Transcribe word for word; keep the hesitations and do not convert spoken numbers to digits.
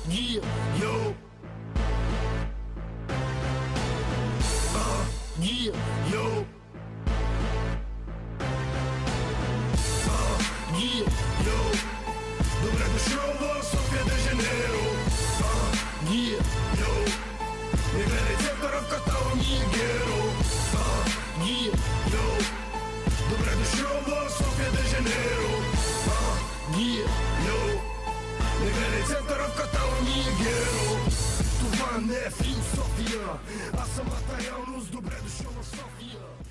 Yeah, yo. Uh, yeah, yo. Uh, yeah, yo. Добре дошъл в София де Жанейро. Uh, yeah, yo. Не гледай центъра в катала, ми е геро. Uh, yeah, yo. Добре дошъл в София де Жанейро. Uh, yeah, yo. Не гледай центъра в катала, ми е геро. Това не е философия, а самата реалност. Добре дошъл в София.